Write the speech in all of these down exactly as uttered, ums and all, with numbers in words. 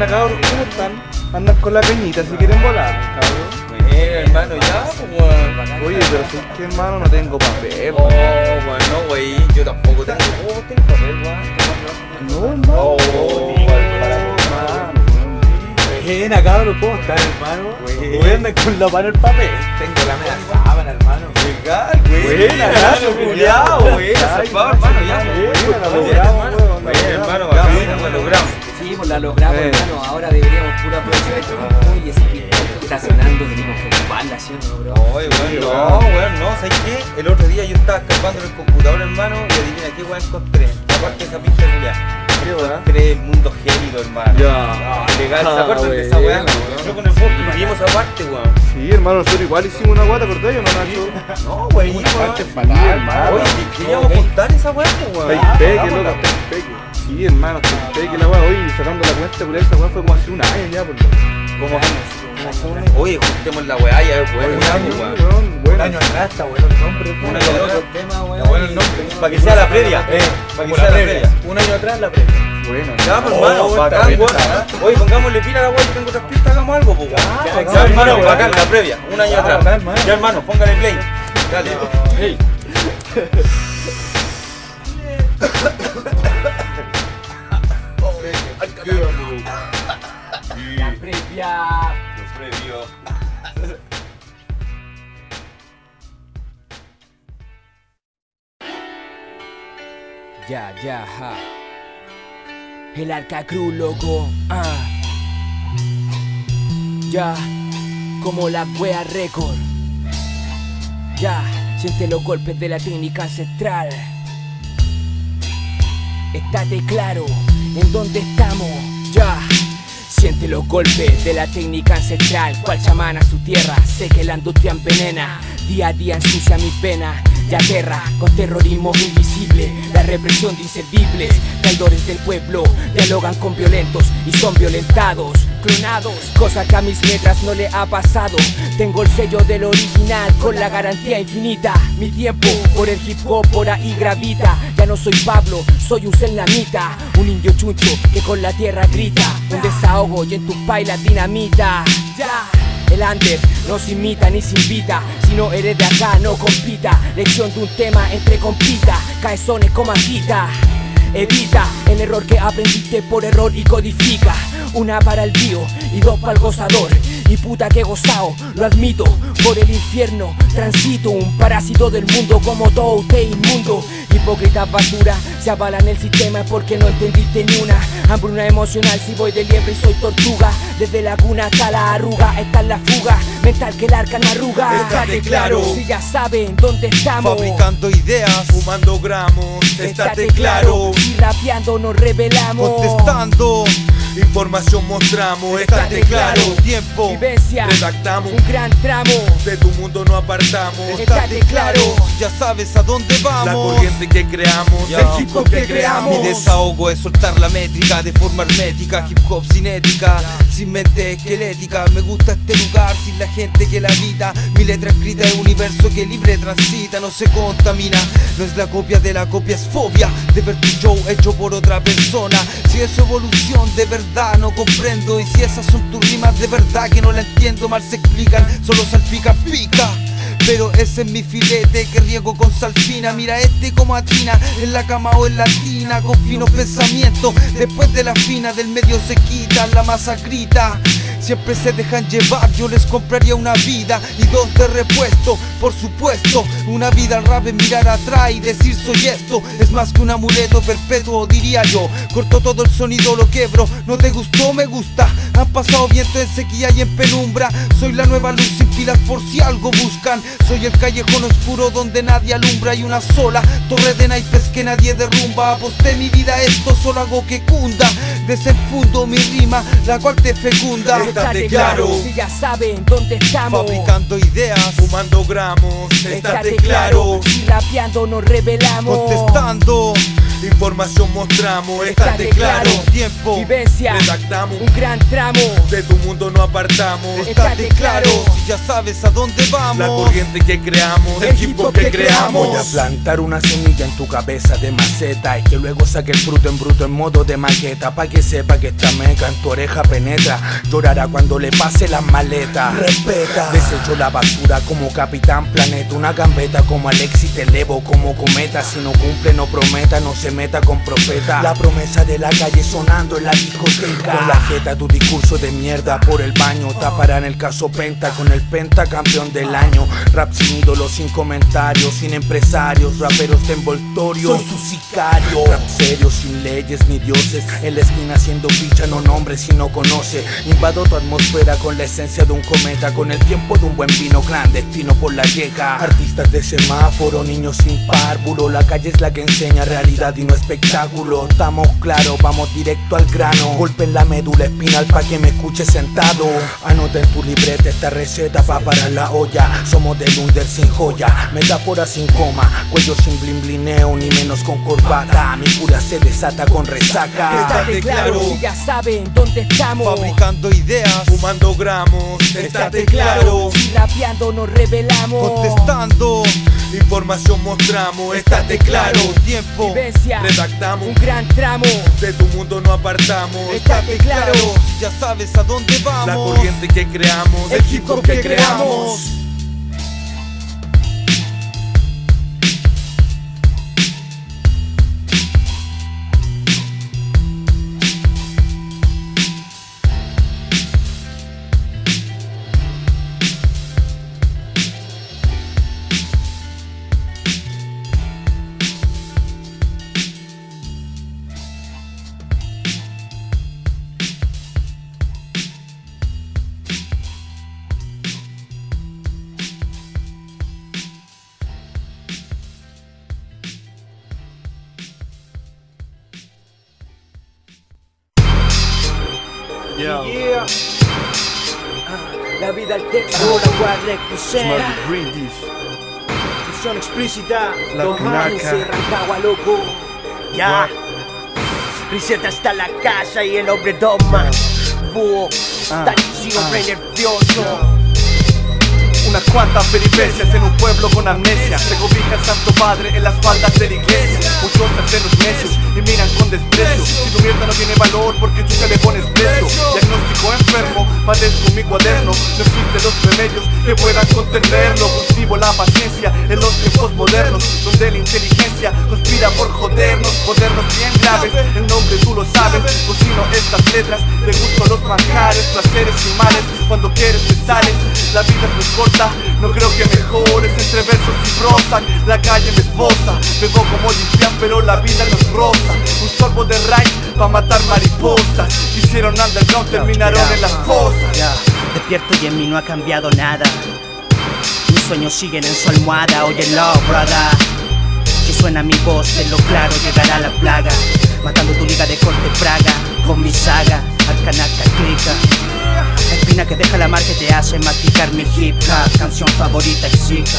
Buena, cabros, ¿cómo están? Andan con la peñita si quieren volar, cabrón. Bueno, hermano, ya, weón. Oye, pero si es que, hermano, no tengo papel. Oh, bueno, güey, yo tampoco tengo. Oh, tengo papel, weón. No, hermano. Oh, Buena, cabrón, ¿cómo están, hermano? Güey. Voy a andar con la mano el papel. Tengo la media sábana, hermano. Legal, güey. Buena, gracias, culiao, güey. Salvado, hermano, ya. Buena, la logramos, weón. Bueno, hermano, bacán, la logramos. Sí, pues la logramos, Eh. hermano. Ahora deberíamos puro aprovechar esto. Oye, ese que está sonando, tenemos que ocuparla, ¿sí o no, bro? Oye, weón, no, weón, no, ¿sabes qué? El otro día yo estaba escapando en el computador, hermano, y adivina qué weón encontré. Aparte de esa pinche culiao. ¿Qué, weón? Encontré el mundo gélido, hermano. Ya. Legal, ¿se Ah, acuerdan de esa bueno, weá? weón. Yo con el Ford vivimos aparte, weón. Sí, hermano, nosotros igual hicimos una guata, ¿acordás o no, Nacho? No, güey, Una parte weón. fatal, hermano. Oye, queríamos contar esa weá, weón. Está impeque, loco, está impeque. Sí, hermano, está impeque la weá. Oye, sacando la cuenta por esa weá fue como hace un año ya, por lo ¿Cómo? Oye, juntemos la weá, ya es bueno, Un ya, año, weón. weón, Un bueno. año atrás está bueno el nombre, Un weón. año Otro atrás. tema, weón. Está bueno el nombre. Para que sea la previa, Eh, para que como sea la la previa. previa. Un año atrás la previa. Bueno, Ya, pues, Oh, hermano, está bacán, bien, weón. está. Oye, pongámosle pila a la weá, yo tengo otras pistas, hagamos algo, pues, weón. Ya, Ya, bacán, hermano, weón. bacán, la previa, un año Ya, atrás. bacán, hermano. Ya, hermano, póngale play. Dale. Hey. La previa. Los previos. Ya, ya, ja. El arca cruz, loco, ah. Ya, como la wea récord. Ya, siente los golpes de la técnica ancestral. Estate claro en dónde estamos, ya. Siente los golpes de la técnica ancestral. Cual chamán a su tierra, sé que la industria envenena. Día a día ensucia mis venas y aterra con terrorismo invisible. La represión de inservibles, traidores del pueblo, dialogan con violentos y son violentados, clonados. Cosa que a mis letras no le ha pasado. Tengo el sello del original con la garantía infinita. Mi tiempo por el hip hop por ahí gravita. Ya no soy Pablo, soy un selamita, un indio chuncho que con la tierra grita. Un desahogo y en tu paila dinamita. Ya. El under no se imita ni se invita. Si no eres de acá no compita. Lección de un tema entre compita. Caezones como agita. Evita el error que aprendiste por error y codifica. Una para el tío y dos para el gozador. Y puta que gozao, lo admito. Por el infierno transito, un parásito del mundo como todo usted inmundo. Hipócritas basura, se avalan el sistema es porque no entendiste ni una. Hambruna emocional si voy de liebre y soy tortuga. Desde la cuna hasta la arruga, está en la fuga. Mental que el arca no arruga. Estate claro. Si ya saben dónde estamos. Fabricando ideas, fumando gramos. Estate claro. Si rapeando nos revelamos. Contestando, información mostramos. Estate claro. Tiempo, Vivencia, redactamos. un gran tramo. De tu mundo no apartamos. Estate claro. Ya sabes a dónde vamos. La corriente que creamos, Ya. el hip hop que creamos. Mi desahogo es soltar la métrica de forma hermética. Hip hop sin ética, sin mente esquelética. Me gusta este lugar sin la gente que la habita. Mi letra escrita es universo que libre transita. No se contamina, no es la copia de la copia, es fobia de ver tu show hecho por otra persona. Si es evolución de verdad no comprendo. Y si esas son tus rimas de verdad que no la entiendo. Mal se explican, solo salpica, pica. Pero ese es mi filete que riego con sal fina. Mira este como atina, en la cama o en la tina. Con finos pensamientos, después de la fina del medio se quita, la masa grita. Siempre se dejan llevar, yo les compraría una vida y dos de repuesto, por supuesto. Una vida al rap es mirar atrás y decir soy esto. Es más que un amuleto perpetuo, diría yo. Corto todo el sonido, lo quebro. No te gustó, me gusta. Han pasado viento en sequía y en penumbra. Soy la nueva luz sin pilas por si algo buscan. Soy el callejón oscuro donde nadie alumbra. Y una sola torre de naipes que nadie derrumba. Aposté mi vida a esto, solo hago que cunda. Desenfundo mi rima, la cual te fecunda. Estate claro, si ya saben dónde estamos. Fabricando ideas, fumando gramos. Estate claro. Si rapeando nos revelamos. Contestando, Información mostramos, estate claro. Tiempo, vivencia, redactamos. un gran tramo. De tu mundo no apartamos, Estate estate claro. Si ya sabes a dónde vamos. La corriente que creamos, el hip hop que creamos. Voy a plantar una semilla en tu cabeza de maceta y que luego saque el fruto en bruto en modo de maqueta, pa' que sepa que esta meca en tu oreja penetra. Llorará cuando le pase las maletas. Respeta. Desecho la basura como Capitán Planeta, una gambeta como Alexis, te elevo como cometa. Si no cumple no prometa, no se meta con profeta. La promesa de la calle sonando en la discoteca. Con la jeta tu discurso de mierda por el baño. Taparán el caso Penta con el Penta campeón del año. Rap sin ídolos, sin comentarios, sin empresarios, raperos de envoltorio. Soy su sicario. Rap serio, sin leyes ni dioses. En la esquina haciendo ficha, no nombres si no conoce. Invado tu atmósfera con la esencia de un cometa, con el tiempo de un buen vino clandestino por la yeca. Artistas de semáforo, niños sin párvulo. La calle es la que enseña realidad y no espectáculo. Estamos claros, vamos directo al grano. Golpe en la médula espinal pa' que me escuche sentado. Anota en tu libreta esta receta pa' parar la olla. Somos del under sin joya, metáfora sin coma, cuello sin blin blineo, ni menos con corbata. Mi cura se desata con resaca. Estate claro, si ya saben dónde estamos. Fabricando ideas, fumando gramos. Estate claro, si rapeando nos revelamos. contestando, información mostramos. Estate claro, tiempo, vivencia, redactamos. un gran tramo. De tu mundo no apartamos. Estate claro, si ya sabes a dónde vamos. La corriente que creamos, el hip hop que creamos. Yeah. Yeah. La vida al texto, la cual representa. Smart Brindis. Visión explícita. La Don Pinaca. Hans. Se arrancaba loco. Ya. Riseta hasta la casa y el hombre toma. Búho. Ah, Tan siempre nervioso. Unas cuantas peripecias en un pueblo con amnesia. Se cobija el Santo Padre en las faldas de la iglesia. Muchos hacen los necios y miran con desprecio. Si tu mierda no tiene valor, porque tú ya le pones precio. Diagnóstico enfermo, padezco mi cuaderno. No existen los remedios que puedan contenerlo. Cultivo la paciencia en los tiempos modernos, donde la inteligencia conspira por jodernos. Jodernos bien graves, el nombre tú lo sabes. Cocino estas letras, te gusto los manjares, placeres y males. Cuando quieres te sales, la vida es muy corta. No creo que mejores entre versos y prosa. La calle me esposa, bebo como limpian, pero la vida no es rosa. Un sorbo de raíz pa' matar mariposas. Hicieron underground, terminaron en las fosas. Ya. Despierto y en mí no ha cambiado nada. Mis sueños siguen en su almohada. Óyelo, brother. Si suena mi voz, tenlo claro, llegará la plaga. Matando tu liga de corte praga. Con mi saga, arcanaca clica. Espina que deja la marca que te hace masticar mi hip hop. Canción favorita exija.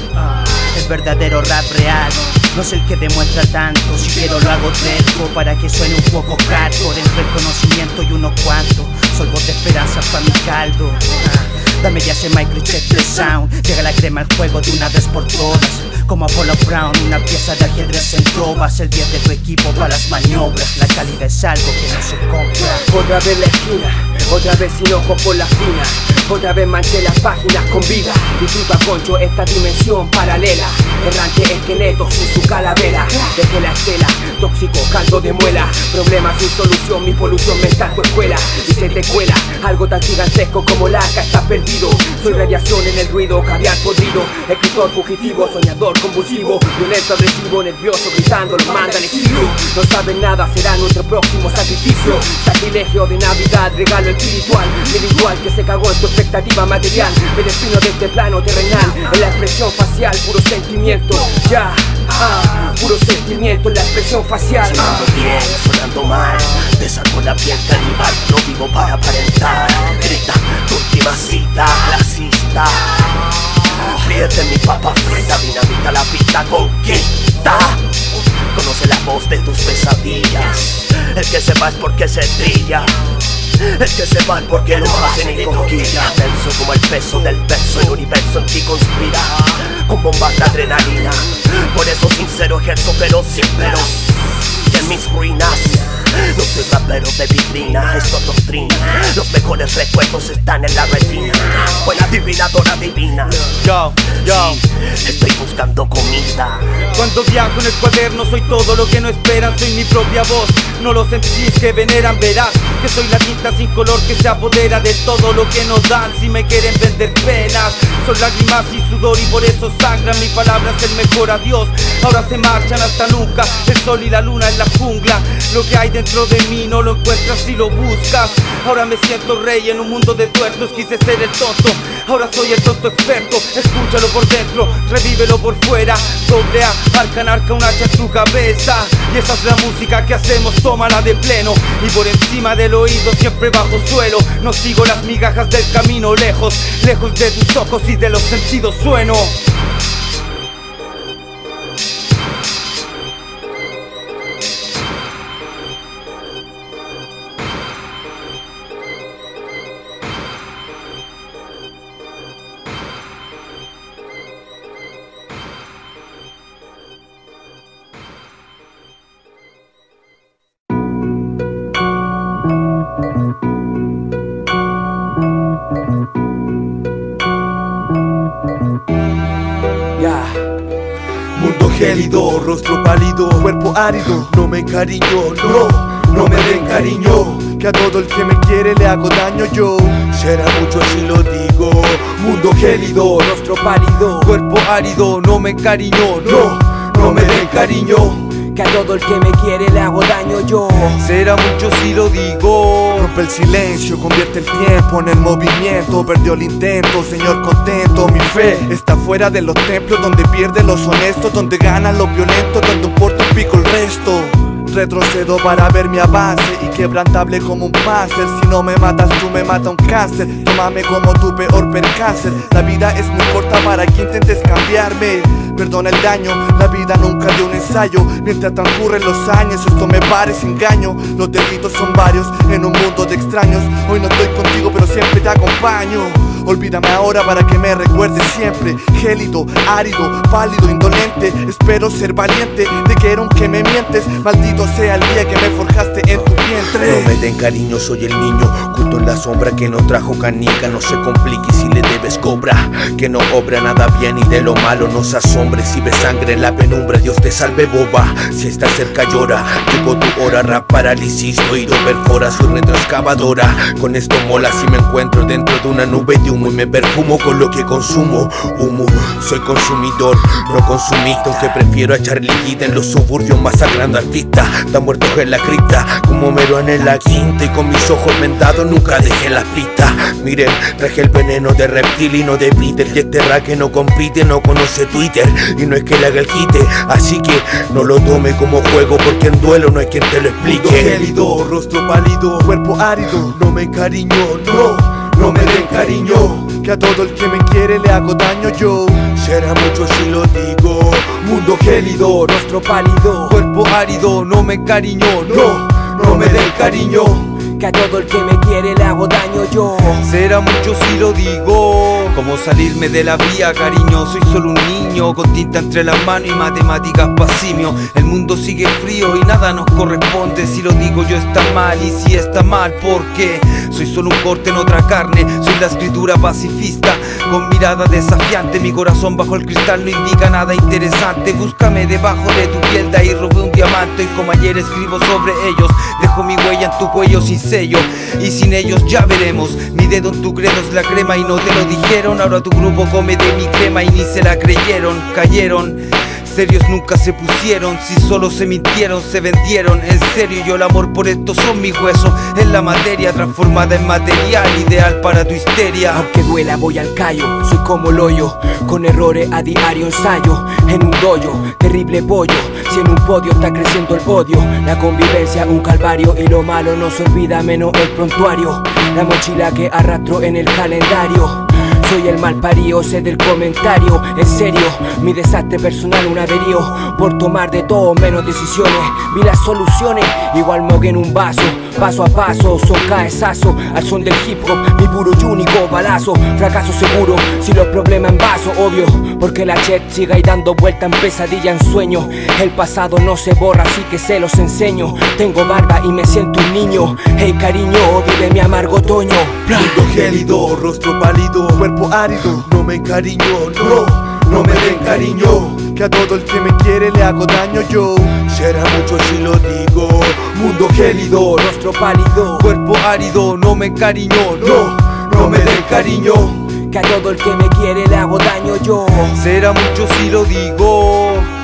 El verdadero rap real no es el que demuestra tanto. Si quiero lo hago terco para que suene un poco hardcore. Entre el conocimiento y unos cuantos sorbos de esperanza pa' mi caldo. Dame ya ese microchip de sound. Llega la crema al juego de una vez por todas. Como Apollo Brown, una pieza de ajedrez en trovas. El diez de tu equipo para las maniobras. La calidad es algo que no se compra. Otra vez la esquina, otra vez sin ojo por la fina. Otra vez manché las páginas con vida. Disfruta concho esta dimensión paralela. Errante esqueleto sin su calavera. Desde la estela, tóxico caldo de muela. Problemas sin solución, mi polución mental tu escuela. Y se te cuela algo tan gigantesco como la arca, estás perdido. Soy radiación en el ruido, caviar podrido. Escritor fugitivo, soñador convulsivo. Violento, agresivo, nervioso, gritando, los manda al exilio. No saben nada, será nuestro próximo sacrificio. Sacrilegio de Navidad, regalo espiritual. Mi ritual que se cagó en tu expectativa material. Me destino de este plano terrenal. En la expresión facial, puro sentimiento. Ya, ah, puro sentimiento en la expresión facial. Sonando bien, sonando mal. Te saco la piel canibal. No vivo para aparentar. Grita, tu última cita, clasista. Ríete mi papa frita, dinamita la pista, conquista. Conoce hace la voz de tus pesadillas. El que se va es porque se trilla. El que se va es porque lo hacen en cosquilla. Denso como el peso del verso, el universo en ti conspira con bombas de adrenalina. Por eso sincero ejerzo feroz sin peros y en mis ruinas. No soy rapero de vitrina, esto es doctrina. Los mejores recuerdos están en la retina. Buena adivinadora divina. Yo, yo sí, estoy buscando comida. Cuando viajo en el cuaderno soy todo lo que no esperan. Soy mi propia voz, no los M Cs que veneran. Verás que soy la tinta sin color que se apodera de todo lo que nos dan. Si me quieren vender penas, son lágrimas y sudor y por eso sangran. Mi palabra es el mejor adiós. Ahora se marchan hasta nunca. El sol y la luna en la jungla. Lo que hay dentro de mí no lo encuentras si lo buscas. Ahora me siento rey en un mundo de tuertos. Quise ser el tonto, ahora soy el tonto experto. Escúchalo por dentro, revívelo por fuera. Doble A, arcan arca un hacha en tu cabeza. Y esa es la música que hacemos, tómala de pleno. Y por encima del oído siempre bajo suelo. No sigo las migajas del camino lejos. Lejos de tus ojos y de los sentidos sueno. Mundo gélido, rostro pálido, cuerpo árido. No me encariño, no, no me den cariño. Que a todo el que me quiere le hago daño yo. Será mucho si lo digo. Mundo gélido, rostro pálido, cuerpo árido, no me encariño, no, no me den cariño. Que a todo el que me quiere le hago daño yo. Será mucho si lo digo. Rompe el silencio, convierte el tiempo en el movimiento. Perdió el intento, señor contento. Mi fe está fuera de los templos, donde pierden los honestos, donde ganan los violentos, donde importa un pico el resto. Retrocedo para ver mi avance, inquebrantable como un panzer. Si no me matas tú me mata un cáncer. Tómame como tu peor percáncer. La vida es muy corta para que intentes cambiarme. Perdona el daño, la vida nunca dio un ensayo. Mientras transcurren los años esto me parece engaño. Los delitos son varios en un mundo de extraños. Hoy no estoy contigo pero siempre te acompaño. Olvídame ahora para que me recuerdes siempre. Gélido, árido, pálido, indolente. Espero ser valiente, te quiero aunque me mientes. Maldito sea el día que me forjaste en tu vientre. No me den cariño, soy el niño oculto en la sombra que no trajo canica. No se complique si le debes cobra, que no obra nada bien y de lo malo no se asombre. Si ves sangre en la penumbra, Dios te salve boba. Si estás cerca llora, llegó tu hora. Rap parálisis, oído perfora, soy retroexcavadora. Con esto mola si me encuentro dentro de una nube de humo y me perfumo con lo que consumo. Humo, soy consumidor, no consumista, aunque prefiero echar líquida en los suburbios masacrando artistas. Están muertos en la cripta, como Meruán en la quinta. Y con mis ojos vendados nunca dejé las pistas. Miren, traje el veneno de reptil y no de Peter. Y este rap que no compite no conoce Twitter. Y no es que le haga el quite, así que no lo tome como juego, porque en duelo no hay quien te lo explique. Mundo gélido, rostro pálido, cuerpo árido. No me encariño, no, no me den cariño. Que a todo el que me quiere le hago daño yo. Será mucho si lo digo. Mundo gélido, rostro pálido, cuerpo árido, no me encariño, no, no me den cariño. Que a todo el que me quiere le hago daño yo. Será mucho si lo digo. Como salirme de la vía, cariño. Soy solo un niño con tinta entre las manos y matemáticas pa' simio. El mundo sigue frío y nada nos corresponde. Si lo digo yo está mal, y si está mal, ¿por qué? Soy solo un corte en otra carne. Soy la escritura pacifista con mirada desafiante. Mi corazón bajo el cristal no indica nada interesante. Búscame debajo de tu piel, de ahí robé un diamante. Y como ayer escribo sobre ellos, dejo mi huella en tu cuello sin sello. Y sin ellos ya veremos. Mi dedo en tu credo es la crema y no te lo dijeron. Ahora tu grupo come de mi crema y ni se la creyeron. Cayeron, serios nunca se pusieron. Si solo se mintieron, se vendieron. En serio, yo el amor por esto son mis huesos. Es la materia transformada en material, ideal para tu histeria. Aunque duela voy al callo, soy como el hoyo. Con errores a diario ensayo. En un dojo, terrible pollo. Si en un podio está creciendo el odio. La convivencia un calvario y lo malo no se olvida menos el prontuario. La mochila que arrastro en el calendario. soy el mal parido, sé del comentario. En serio, mi desastre personal un averío. Por tomar de todo menos decisiones. Vi las soluciones, igual me ahogué en un vaso. Paso a paso, son cabezazo. Al son del hip hop, mi puro y único balazo. Fracaso seguro, si los problemas en vaso, obvio. Porque la chat sigue ahí dando vuelta en pesadilla, en sueño. El pasado no se borra, así que se los enseño. Tengo barba y me siento un niño. Hey cariño, vive mi amargo otoño. Mundo gélido, rostro pálido, Cuerpo árido, no me encariño, no, no me den cariño. que a todo el que me quiere le hago daño yo. Será mucho si lo digo. Mundo gélido, Rostro pálido, cuerpo árido, no me encariño, no, No me den cariño. que a todo el que me quiere le hago daño yo. será mucho si lo digo.